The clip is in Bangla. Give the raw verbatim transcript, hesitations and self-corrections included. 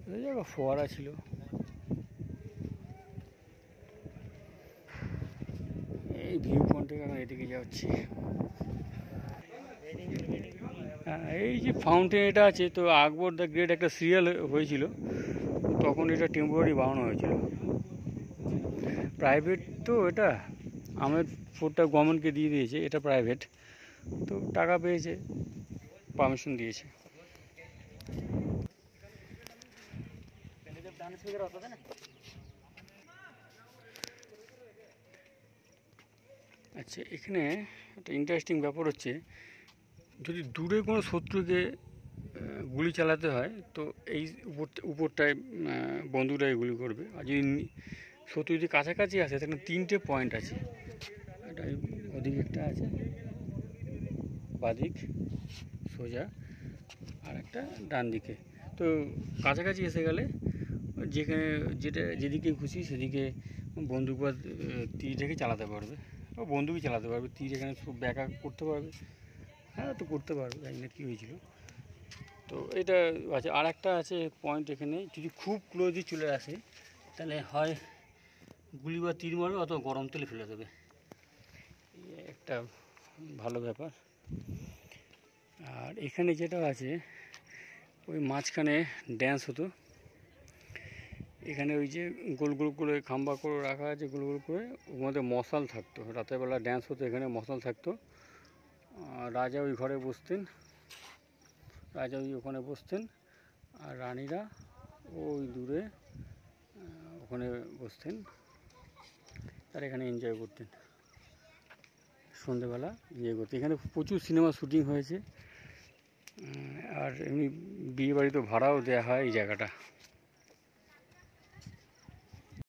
এই জায়গা ফোয়ারা ছিল। এই ভিউ পয়েন্ট থেকে আমরা এদিকে যাচ্ছি। এই যে ফাউন্টেন এটা আছে, তো আকবর দ্য গ্রেট একটা সিরিয়াল হয়েছিল, তখন এটা টেম্পোরারি বানানো হয়েছিল। প্রাইভেট তো এটা, আমাদের ফোর্টটা গভর্নমেন্টকে দিয়ে দিয়েছে, এটা প্রাইভেট, তো টাকা পেয়েছে, পারমিশন দিয়েছে। আচ্ছা, এখানে একটা ইন্টারেস্টিং ব্যাপার হচ্ছে, যদি দূরে কোনো শত্রুকে গুলি চালাতে হয় তো এই উপর উপরটায় বন্ধুরাই গুলি করবে, আর যদি শত্রু যদি কাছাকাছি আসে তাহলে তিনটে পয়েন্ট আছে, একটা ওদিকে একটা আছে বাদিক সোজা, আর একটা ডান দিকে। তো কাছাকাছি এসে গেলে যেখানে যেটা যেদিকে খুশি সেদিকে বন্দুক বা তীর রেখে চালাতে পারবে, বা বন্দুকই চালাতে পারবে, তীর এখানে ব্যাক আপ করতে পারবে। হ্যাঁ, তো করতে পারবে, জানি না কী হয়েছিল। তো এটা আছে, আর একটা আছে পয়েন্ট এখানে, যদি খুব ক্লোজই চলে আসে তাহলে হয় গুলি বা তীর মারবে অথবা গরম তেলে ফেলে দেবে, একটা ভালো ব্যাপার। আর এখানে যেটা আছে, ওই মাঝখানে ড্যান্স হতো, এখানে ওই যে গোল গোল করে খাম্বা করে রাখা আছে, গোল গোল করে, ওর মধ্যে মশাল থাকতো, রাতেরবেলা ড্যান্স হতো, এখানে মশাল থাকতো। রাজা ওই ঘরে বসতেন, রাজা ওই ওখানে বসতেন, আর রানীরা ওই দূরে ওখানে বসতেন, তারা এখানে এনজয় করতেন, সন্ধেবেলা ইয়ে করতে। এখানে প্রচুর সিনেমা শুটিং হয়েছে, আর এমনি বিয়ে বাড়ি তো ভাড়াও দেওয়া হয় এই জায়গাটা।